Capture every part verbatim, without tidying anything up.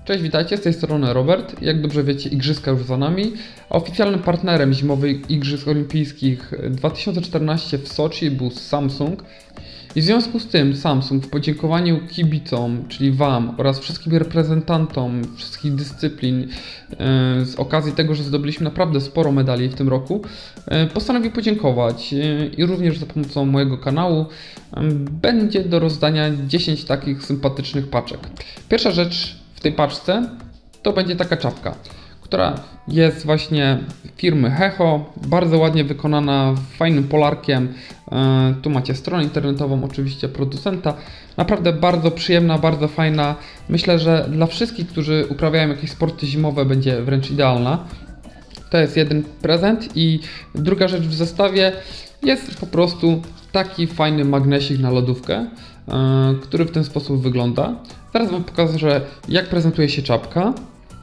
Cześć, witajcie, z tej strony Robert. Jak dobrze wiecie, igrzyska już za nami. A oficjalnym partnerem zimowych Igrzysk Olimpijskich dwa tysiące czternaście w Soczi był Samsung. I w związku z tym Samsung w podziękowaniu kibicom, czyli Wam oraz wszystkim reprezentantom wszystkich dyscyplin yy, z okazji tego, że zdobyliśmy naprawdę sporo medali w tym roku, yy, postanowił podziękować yy, i również za pomocą mojego kanału yy, będzie do rozdania dziesięć takich sympatycznych paczek. Pierwsza rzecz w tej paczce to będzie taka czapka, która jest właśnie firmy Hecho, bardzo ładnie wykonana, fajnym polarkiem. Tu macie stronę internetową oczywiście producenta. Naprawdę bardzo przyjemna, bardzo fajna. Myślę, że dla wszystkich, którzy uprawiają jakieś sporty zimowe, będzie wręcz idealna. To jest jeden prezent i druga rzecz w zestawie jest po prostu taki fajny magnesik na lodówkę, który w ten sposób wygląda. Teraz Wam pokażę, jak prezentuje się czapka.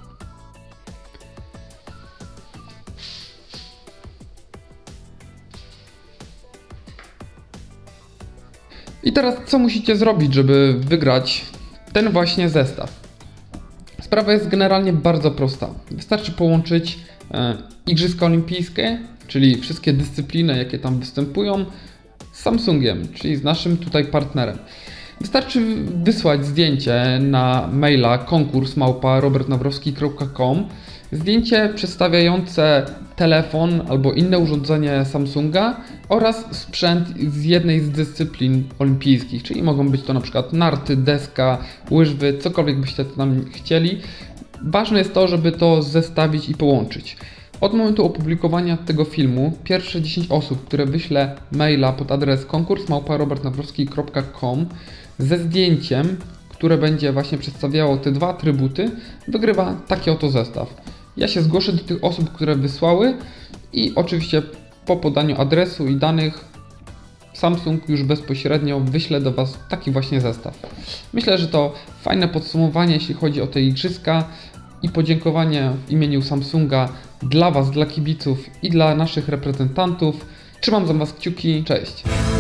I teraz co musicie zrobić, żeby wygrać ten właśnie zestaw? Sprawa jest generalnie bardzo prosta. Wystarczy połączyć e, Igrzyska Olimpijskie, czyli wszystkie dyscypliny, jakie tam występują, z Samsungiem, czyli z naszym tutaj partnerem. Wystarczy wysłać zdjęcie na maila konkurs małpa robert nawrowski kropka com, zdjęcie przedstawiające telefon albo inne urządzenie Samsunga oraz sprzęt z jednej z dyscyplin olimpijskich, czyli mogą być to na przykład narty, deska, łyżwy, cokolwiek byście tam chcieli. Ważne jest to, żeby to zestawić i połączyć. Od momentu opublikowania tego filmu pierwsze dziesięć osób, które wyśle maila pod adres konkurs małpa robert nawrowski kropka com ze zdjęciem, które będzie właśnie przedstawiało te dwa atrybuty, wygrywa taki oto zestaw. Ja się zgłoszę do tych osób, które wysłały i oczywiście po podaniu adresu i danych Samsung już bezpośrednio wyśle do Was taki właśnie zestaw. Myślę, że to fajne podsumowanie, jeśli chodzi o te igrzyska i podziękowanie w imieniu Samsunga dla Was, dla kibiców i dla naszych reprezentantów. Trzymam za Was kciuki, cześć!